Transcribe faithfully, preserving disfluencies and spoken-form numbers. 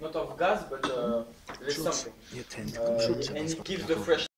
not of gas, but uh, there's something. Uh, and it gives the fresh